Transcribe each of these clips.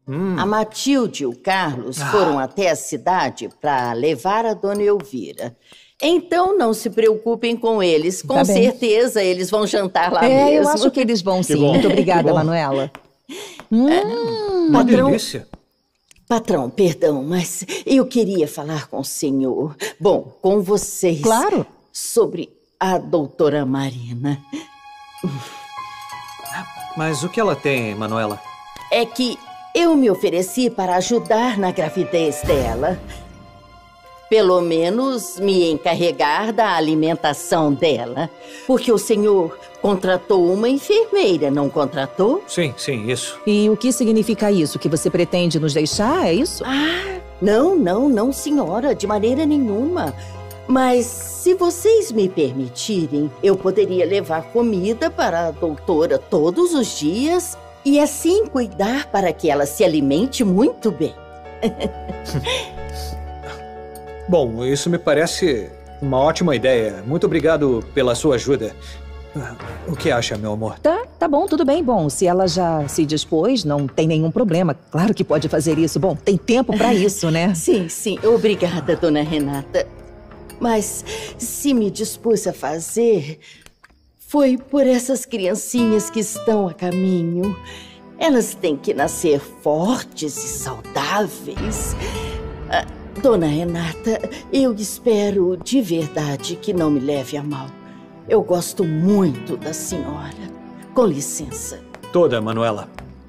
A Matilde e o Carlos foram até a cidade para levar a dona Elvira. Então, não se preocupem com eles. Com certeza, eles vão jantar lá mesmo. Eu acho que eles vão sim. Muito obrigada, Manuela. Uma delícia. Patrão, perdão, mas eu queria falar com o senhor. Bom, com vocês. Claro. Sobre a doutora Marina. Mas o que ela tem, Manuela? É que eu me ofereci para ajudar na gravidez dela. Pelo menos me encarregar da alimentação dela. Porque o senhor contratou uma enfermeira, não contratou? Sim, isso. E o que significa isso? Que você pretende nos deixar, é isso? Não, senhora, de maneira nenhuma. Mas se vocês me permitirem, eu poderia levar comida para a doutora todos os dias e assim cuidar para que ela se alimente muito bem. Bom, isso me parece uma ótima ideia. Muito obrigado pela sua ajuda. O que acha, meu amor? Tá bom, tudo bem. Bom, se ela já se dispôs, não tem nenhum problema. Claro que pode fazer isso. Bom, tem tempo pra isso, né? Sim. Obrigada, dona Renata. Mas se me dispus a fazer, foi por essas criancinhas que estão a caminho. Elas têm que nascer fortes e saudáveis. Dona Renata, eu espero de verdade que não me leve a mal. Eu gosto muito da senhora. Com licença. Toda, Manuela.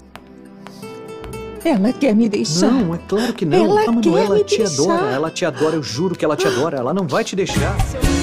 Ela quer me deixar. Não, é claro que não. Ela a Manuela quer me te deixar. adora. Ela te adora, eu juro que ela te adora. Ela não vai te deixar.